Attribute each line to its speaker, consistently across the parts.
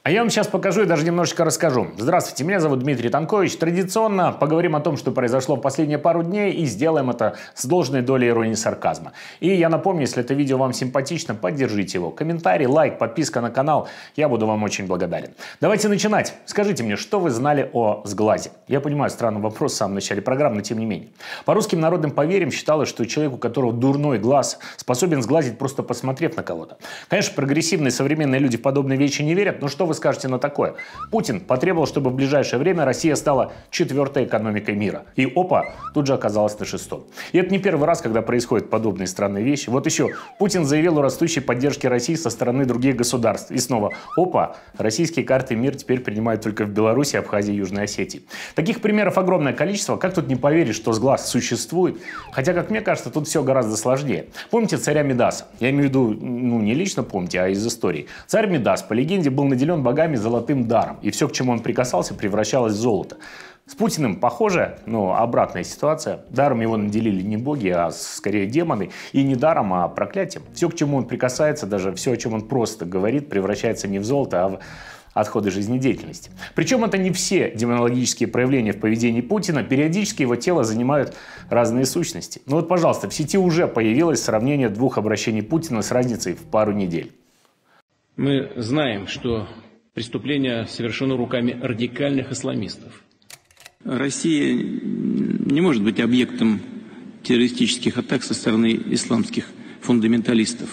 Speaker 1: А я вам сейчас покажу и даже немножечко расскажу. Здравствуйте, меня зовут Дмитрий Танкович. Традиционно поговорим о том, что произошло в последние пару дней, и сделаем это с должной долей иронии и сарказма. И я напомню, если это видео вам симпатично, поддержите его. Комментарий, лайк, подписка на канал. Я буду вам очень благодарен. Давайте начинать. Скажите мне, что вы знали о сглазе? Я понимаю, странный вопрос в самом начале программы, но тем не менее. По русским народным поверьям считалось, что человек, у которого дурной глаз, способен сглазить, просто посмотрев на кого-то. Конечно, прогрессивные современные люди в подобные вещи не верят, но что вы скажете на такое? Путин потребовал, чтобы в ближайшее время Россия стала четвертой экономикой мира. И опа, тут же оказалась на шестом. И это не первый раз, когда происходят подобные странные вещи. Вот еще Путин заявил о растущей поддержке России со стороны других государств. И снова опа, российские карты мир теперь принимают только в Беларуси, Абхазии и Южной Осетии. Таких примеров огромное количество. Как тут не поверить, что сглаз существует? Хотя, как мне кажется, тут все гораздо сложнее. Помните царя Мидаса? Я имею в виду, не лично помните, а из истории. Царь Мидас, по легенде, был наделен богами золотым даром. И все, к чему он прикасался, превращалось в золото. С Путиным похоже, но обратная ситуация. Даром его наделили не боги, а скорее демоны. И не даром, а проклятием. Все, к чему он прикасается, даже все, о чем он просто говорит, превращается не в золото, а в отходы жизнедеятельности. Причем это не все демонологические проявления в поведении Путина. Периодически его тело занимают разные сущности. Ну вот, пожалуйста, в сети уже появилось сравнение двух обращений Путина с разницей в пару недель.
Speaker 2: Мы знаем, что преступление совершено руками радикальных исламистов.
Speaker 3: Россия не может быть объектом террористических атак со стороны исламских фундаменталистов.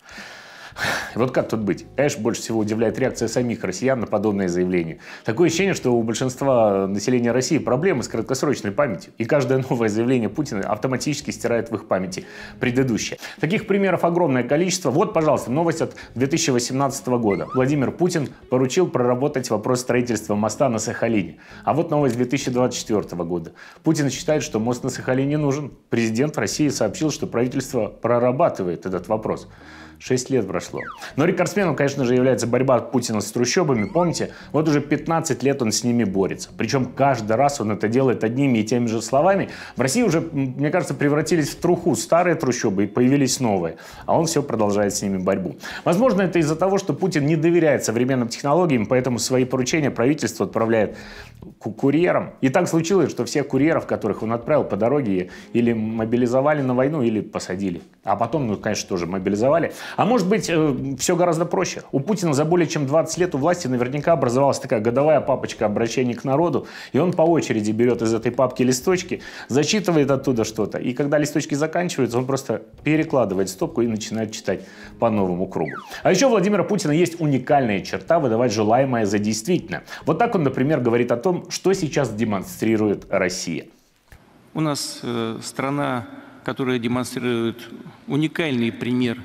Speaker 1: Вот как тут быть? Конечно, больше всего удивляет реакция самих россиян на подобные заявления. Такое ощущение, что у большинства населения России проблемы с краткосрочной памятью. И каждое новое заявление Путина автоматически стирает в их памяти предыдущее. Таких примеров огромное количество. Вот, пожалуйста, новость от 2018 года. Владимир Путин поручил проработать вопрос строительства моста на Сахалине. А вот новость 2024 года. Путин считает, что мост на Сахалине нужен. Президент России сообщил, что правительство прорабатывает этот вопрос. 6 лет прошло. Но рекордсменом, конечно же, является борьба Путина с трущобами. Помните, вот уже 15 лет он с ними борется. Причем каждый раз он это делает одними и теми же словами. В России уже, мне кажется, превратились в труху старые трущобы и появились новые. А он все продолжает с ними борьбу. Возможно, это из-за того, что Путин не доверяет современным технологиям, поэтому свои поручения правительство отправляет курьерам. И так случилось, что всех курьеров, которых он отправил по дороге, или мобилизовали на войну, или посадили. А потом, конечно, тоже мобилизовали. А может быть, все гораздо проще. У Путина за более чем 20 лет у власти наверняка образовалась такая годовая папочка обращений к народу, и он по очереди берет из этой папки листочки, зачитывает оттуда что-то, и когда листочки заканчиваются, он просто перекладывает стопку и начинает читать по новому кругу. А еще у Владимира Путина есть уникальная черта выдавать желаемое за действительное. Вот так он, например, говорит о том, что сейчас демонстрирует Россия.
Speaker 3: У нас страна, которая демонстрирует уникальный пример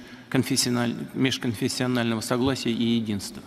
Speaker 3: межконфессионального согласия и единства.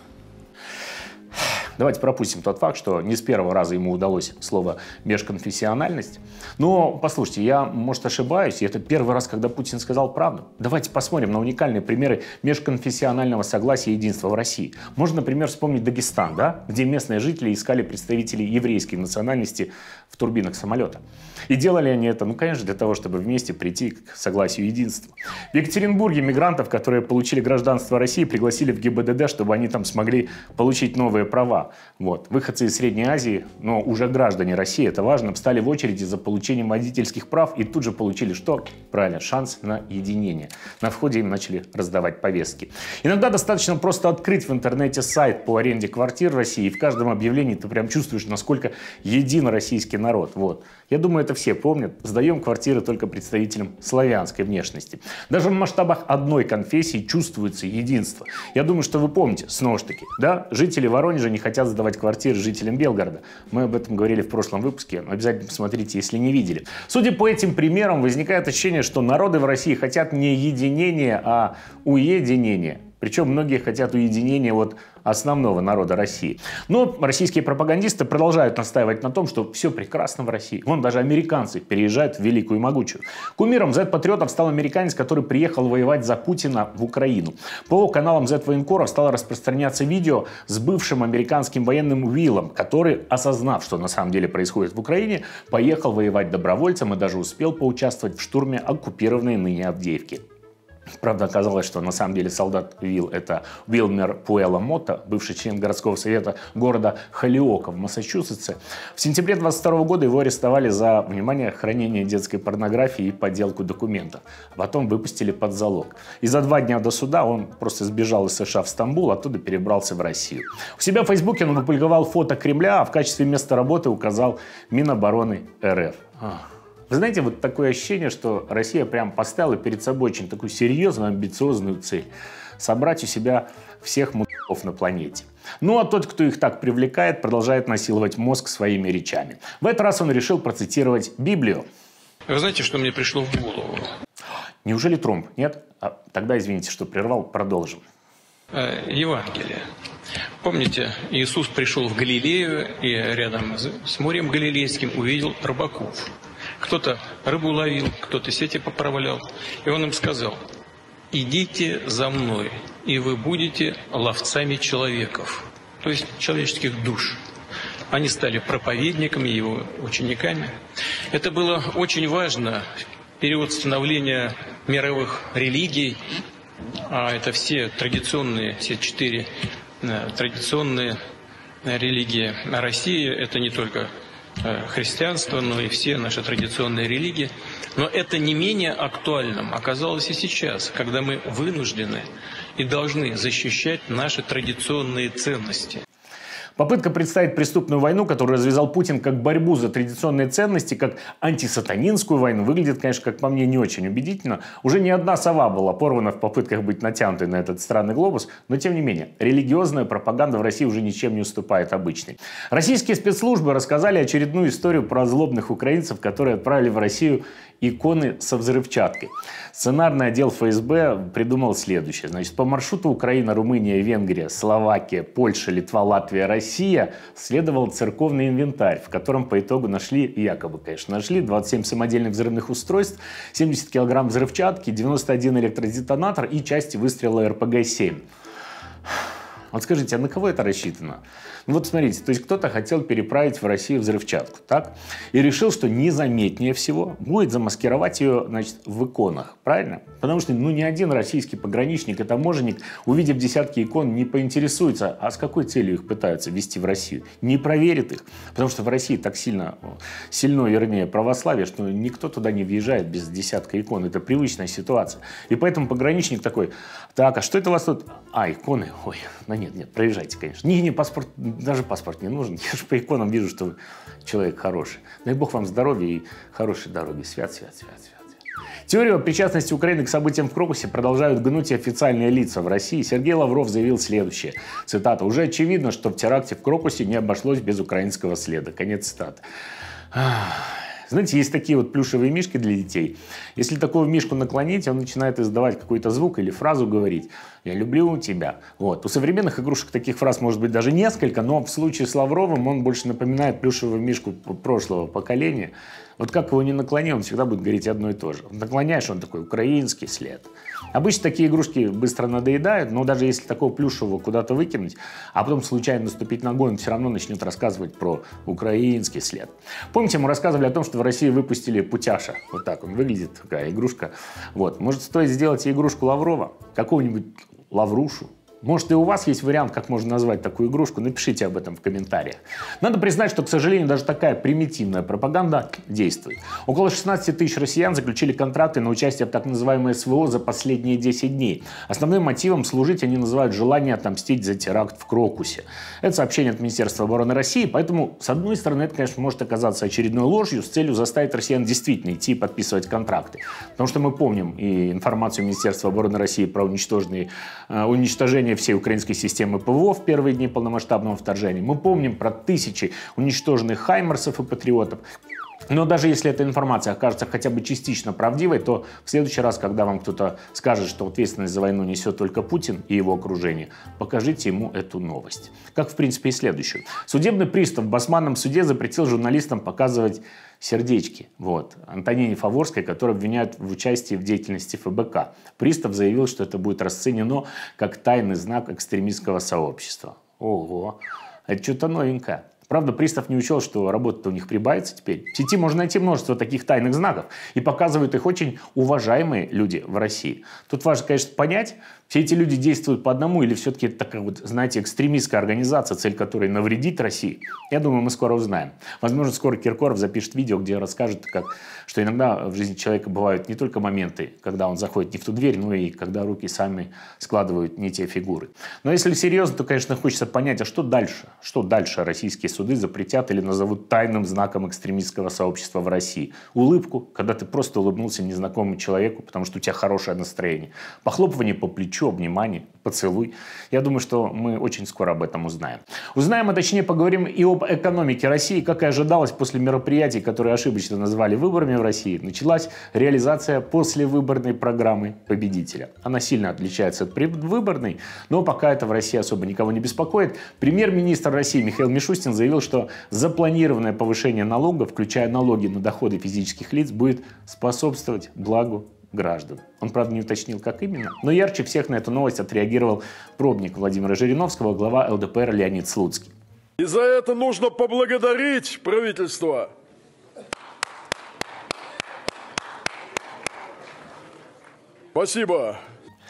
Speaker 1: Давайте пропустим тот факт, что не с первого раза ему удалось слово «межконфессиональность». Но, послушайте, я, может, ошибаюсь, и это первый раз, когда Путин сказал правду. Давайте посмотрим на уникальные примеры межконфессионального согласия и единства в России. Можно, например, вспомнить Дагестан, да? Где местные жители искали представителей еврейской национальности в турбинах самолета. И делали они это, конечно, для того, чтобы вместе прийти к согласию и единству. В Екатеринбурге мигрантов, которые получили гражданство России, пригласили в ГИБДД, чтобы они там смогли получить новые права. Вот. Выходцы из Средней Азии, но уже граждане России, это важно, встали в очереди за получением водительских прав и тут же получили что? Правильно, шанс на единение. На входе им начали раздавать повестки. Иногда достаточно просто открыть в интернете сайт по аренде квартир в России, и в каждом объявлении ты прям чувствуешь, насколько един российский народ. Вот. Я думаю, это все помнят. Сдаем квартиры только представителям славянской внешности. Даже в масштабах одной конфессии чувствуется единство. Я думаю, что вы помните, снова ж таки, да, жители Воронежа не хотят сдавать квартиры жителям Белгорода. Мы об этом говорили в прошлом выпуске. Обязательно посмотрите, если не видели. Судя по этим примерам, возникает ощущение, что народы в России хотят не единения, а уединения. Причем многие хотят уединения от основного народа России. Но российские пропагандисты продолжают настаивать на том, что все прекрасно в России. Вон даже американцы переезжают в великую и могучую. Кумиром Z-патриотов стал американец, который приехал воевать за Путина в Украину. По каналам Z-военкоров стало распространяться видео с бывшим американским военным Уиллом, который, осознав, что на самом деле происходит в Украине, поехал воевать добровольцем и даже успел поучаствовать в штурме оккупированной ныне Авдеевки. Правда, оказалось, что на самом деле солдат Уилл – это Уилмер Пуэлла Мотта, бывший член городского совета города Холиока в Массачусетсе. В сентябре 22 года его арестовали за, внимание, хранение детской порнографии и подделку документов. А потом выпустили под залог. И за 2 дня до суда он просто сбежал из США в Стамбул, оттуда перебрался в Россию. У себя в Фейсбуке он опубликовал фото Кремля, а в качестве места работы указал Минобороны РФ. Вы знаете, вот такое ощущение, что Россия прям поставила перед собой очень такую серьезную, амбициозную цель – собрать у себя всех мудаков на планете. Ну а тот, кто их так привлекает, продолжает насиловать мозг своими речами. В этот раз он решил процитировать Библию.
Speaker 2: Вы знаете, что мне пришло в голову?
Speaker 1: Неужели Трамп? Нет? Тогда, извините, что прервал, продолжим.
Speaker 2: Евангелие. Помните, Иисус пришел в Галилею и рядом с морем Галилейским увидел рыбаков. Кто-то рыбу ловил, кто-то сети поправлял. И он им сказал: идите за мной, и вы будете ловцами человеков, то есть человеческих душ. Они стали проповедниками, его учениками. Это было очень важно в период становления мировых религий, а это все традиционные, все 4 традиционные религии России, это не только христианство, но и все наши традиционные религии. Но это не менее актуальным оказалось и сейчас, когда мы вынуждены и должны защищать наши традиционные ценности.
Speaker 1: Попытка представить преступную войну, которую развязал Путин, как борьбу за традиционные ценности, как антисатанинскую войну, выглядит, конечно, как по мне, не очень убедительно. Уже не одна сова была порвана в попытках быть натянутой на этот странный глобус, но тем не менее, религиозная пропаганда в России уже ничем не уступает обычной. Российские спецслужбы рассказали очередную историю про злобных украинцев, которые отправили в Россию иконы со взрывчаткой. Сценарный отдел ФСБ придумал следующее. Значит, по маршруту Украина, Румыния, Венгрия, Словакия, Польша, Литва, Латвия, Россия следовал церковный инвентарь, в котором по итогу нашли, якобы, конечно, нашли 27 самодельных взрывных устройств, 70 килограмм взрывчатки, 91 электродетонатор и части выстрела РПГ-7. Вот скажите, а на кого это рассчитано? Ну вот смотрите, то есть кто-то хотел переправить в Россию взрывчатку, так? И решил, что незаметнее всего будет замаскировать ее, значит, в иконах, правильно? Потому что, ну, ни один российский пограничник и таможенник, увидев десятки икон, не поинтересуется, а с какой целью их пытаются ввести в Россию. Не проверит их, потому что в России так сильно, вернее, православие, что никто туда не въезжает без десятка икон. Это привычная ситуация. И поэтому пограничник такой: так, а что это у вас тут? А, иконы? Ой, ну нет, проезжайте, конечно. Не, паспорт, даже паспорт не нужен. Я же по иконам вижу, что вы человек хороший. Дай Бог вам здоровья и хорошей дороги. Свят. Теорию о причастности Украины к событиям в Крокусе продолжают гнуть и официальные лица в России. Сергей Лавров заявил следующее. Цитата. «Уже очевидно, что в теракте в Крокусе не обошлось без украинского следа». Конец цитаты. Знаете, есть такие вот плюшевые мишки для детей. Если такого мишку наклонить, он начинает издавать какой-то звук или фразу говорить. «Я люблю тебя». Вот. У современных игрушек таких фраз может быть даже несколько, но в случае с Лавровым он больше напоминает плюшевую мишку прошлого поколения. Вот как его ни наклони, он всегда будет говорить одно и то же. Наклоняешь, он такой: украинский след. Обычно такие игрушки быстро надоедают, но даже если такого плюшевого куда-то выкинуть, а потом случайно наступить ногой, он все равно начнет рассказывать про украинский след. Помните, мы рассказывали о том, что в России выпустили Путяша. Вот так он выглядит, такая игрушка. Вот. Может, стоит сделать игрушку Лаврова? Какого-нибудь Лаврушу? Может, и у вас есть вариант, как можно назвать такую игрушку? Напишите об этом в комментариях. Надо признать, что, к сожалению, даже такая примитивная пропаганда действует. Около 16 тысяч россиян заключили контракты на участие в так называемой СВО за последние 10 дней. Основным мотивом служить они называют желание отомстить за теракт в Крокусе. Это сообщение от Министерства обороны России, поэтому, с одной стороны, это, конечно, может оказаться очередной ложью с целью заставить россиян действительно идти и подписывать контракты. Потому что мы помним и информацию Министерства обороны России про уничтожение всей украинской системы ПВО в первые дни полномасштабного вторжения. Мы помним про тысячи уничтоженных хаймерсов и патриотов. Но даже если эта информация окажется хотя бы частично правдивой, то в следующий раз, когда вам кто-то скажет, что ответственность за войну несет только Путин и его окружение, покажите ему эту новость. Как, в принципе, и следующую. Судебный пристав в Басманном суде запретил журналистам показывать сердечки. Вот. Антонине Фаворской, которую обвиняют в участии в деятельности ФБК. Пристав заявил, что это будет расценено как тайный знак экстремистского сообщества. Ого, это что-то новенькое. Правда, пристав не учел, что работа-то у них прибавится теперь. В сети можно найти множество таких тайных знаков, и показывают их очень уважаемые люди в России. Тут важно, конечно, понять, все эти люди действуют по одному или все-таки это такая вот, знаете, экстремистская организация, цель которой навредить России. Я думаю, мы скоро узнаем. Возможно, скоро Киркоров запишет видео, где расскажет, что иногда в жизни человека бывают не только моменты, когда он заходит не в ту дверь, но и когда руки сами складывают не те фигуры. Но если серьезно, то, конечно, хочется понять, а что дальше? Что дальше российские суды запретят или назовут тайным знаком экстремистского сообщества в России? Улыбку, когда ты просто улыбнулся незнакомому человеку, потому что у тебя хорошее настроение. Похлопывание по плечу, обнимание, поцелуй. Я думаю, что мы очень скоро об этом узнаем. Узнаем, а точнее поговорим и об экономике России. Как и ожидалось, после мероприятий, которые ошибочно назвали выборами в России, началась реализация послевыборной программы победителя. Она сильно отличается от предвыборной, но пока это в России особо никого не беспокоит. Премьер-министр России Михаил Мишустин заявил, что запланированное повышение налогов, включая налоги на доходы физических лиц, будет способствовать благу граждан. Он, правда, не уточнил, как именно. Но ярче всех на эту новость отреагировал пробник Владимира Жириновского, глава ЛДПР Леонид Слуцкий.
Speaker 4: И за это нужно поблагодарить правительство. Спасибо.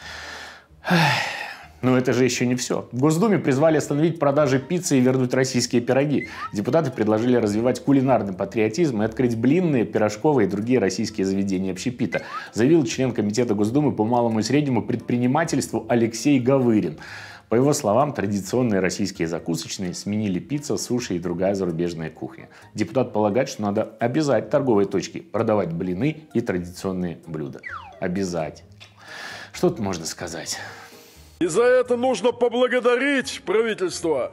Speaker 1: Но это же еще не все. В Госдуме призвали остановить продажи пиццы и вернуть российские пироги. Депутаты предложили развивать кулинарный патриотизм и открыть блинные, пирожковые и другие российские заведения общепита, заявил член Комитета Госдумы по малому и среднему предпринимательству Алексей Гавырин. По его словам, традиционные российские закусочные сменили пицца, суши и другая зарубежная кухня. Депутат полагает, что надо обязать торговые точки продавать блины и традиционные блюда. Обязать. Что тут можно сказать?
Speaker 4: И за это нужно поблагодарить правительство.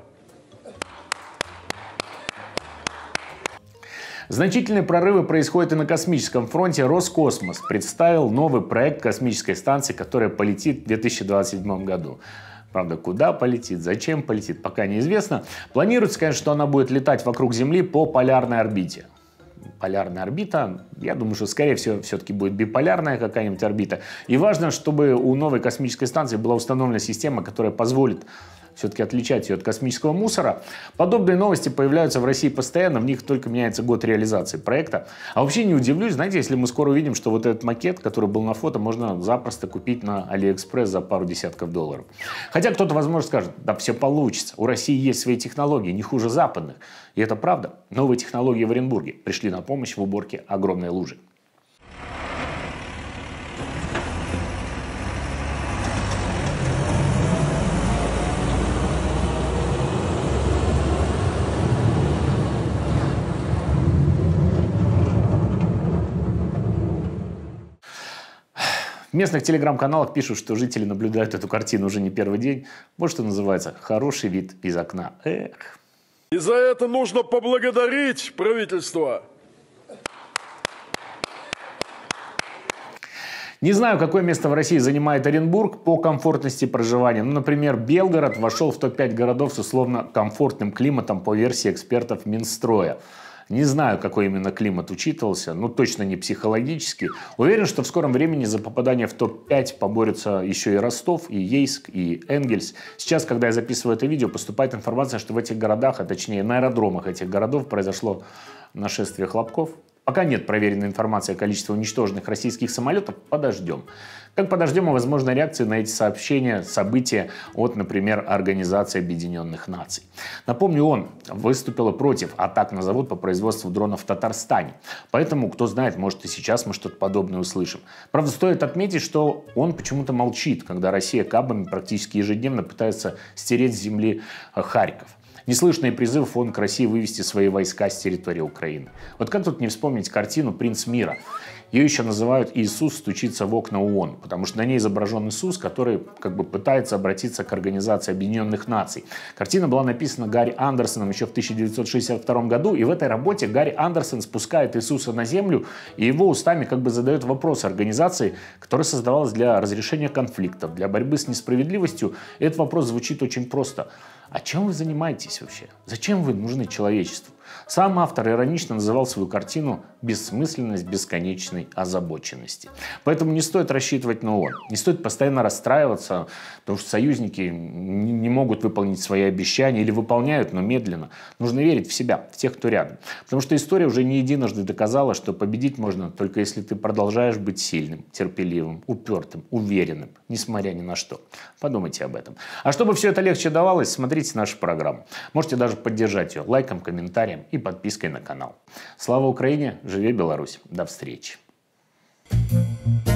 Speaker 1: Значительные прорывы происходят и на космическом фронте. Роскосмос представил новый проект космической станции, которая полетит в 2027 году. Правда, куда полетит, зачем полетит, пока неизвестно. Планируется, конечно, что она будет летать вокруг Земли по полярной орбите. Полярная орбита, я думаю, что, скорее всего, все-таки будет биполярная какая-нибудь орбита. И важно, чтобы у новой космической станции была установлена система, которая позволит все-таки отличать ее от космического мусора. Подобные новости появляются в России постоянно, в них только меняется год реализации проекта. А вообще не удивлюсь, знаете, если мы скоро увидим, что вот этот макет, который был на фото, можно запросто купить на Алиэкспресс за пару десятков долларов. Хотя кто-то, возможно, скажет, да все получится, у России есть свои технологии, не хуже западных. И это правда. Новые технологии в Оренбурге пришли на помощь в уборке огромной лужи. В местных телеграм-каналах пишут, что жители наблюдают эту картину уже не первый день. Вот что называется «хороший вид из окна». Эх.
Speaker 4: И за это нужно поблагодарить правительство.
Speaker 1: Не знаю, какое место в России занимает Оренбург по комфортности проживания. Ну, например, Белгород вошел в топ-5 городов с условно комфортным климатом по версии экспертов Минстроя. Не знаю, какой именно климат учитывался, но точно не психологический. Уверен, что в скором времени за попадание в топ-5 поборются еще и Ростов, и Ейск, и Энгельс. Сейчас, когда я записываю это видео, поступает информация, что в этих городах, а точнее на аэродромах этих городов произошло нашествие хлопков. Пока нет проверенной информации о количестве уничтоженных российских самолетов, подождем. Как подождем и возможной реакции на эти сообщения, события от, например, Организации Объединенных Наций. Напомню, ООН выступила против атак на завод по производству дронов в Татарстане. Поэтому, кто знает, может и сейчас мы что-то подобное услышим. Правда, стоит отметить, что он почему-то молчит, когда Россия кабами практически ежедневно пытается стереть с земли Харьков. Неслышные призывы ООН к России вывести свои войска с территории Украины. Вот как тут не вспомнить картину «Принц мира»? Ее еще называют «Иисус стучится в окна ООН», потому что на ней изображен Иисус, который как бы пытается обратиться к Организации Объединенных Наций. Картина была написана Гарри Андерсоном еще в 1962 году, и в этой работе Гарри Андерсон спускает Иисуса на землю и его устами как бы задает вопрос организации, которая создавалась для разрешения конфликтов, для борьбы с несправедливостью. И этот вопрос звучит очень просто. А чем вы занимаетесь вообще? Зачем вы нужны человечеству? Сам автор иронично называл свою картину «бессмысленность бесконечной озабоченности». Поэтому не стоит рассчитывать на ООН, не стоит постоянно расстраиваться, потому что союзники не могут выполнить свои обещания или выполняют, но медленно. Нужно верить в себя, в тех, кто рядом. Потому что история уже не единожды доказала, что победить можно только если ты продолжаешь быть сильным, терпеливым, упертым, уверенным, несмотря ни на что. Подумайте об этом. А чтобы все это легче давалось, смотрите нашу программу. Можете даже поддержать ее лайком, комментарием и подпиской на канал. Слава Украине! Живе Беларусь! До встречи!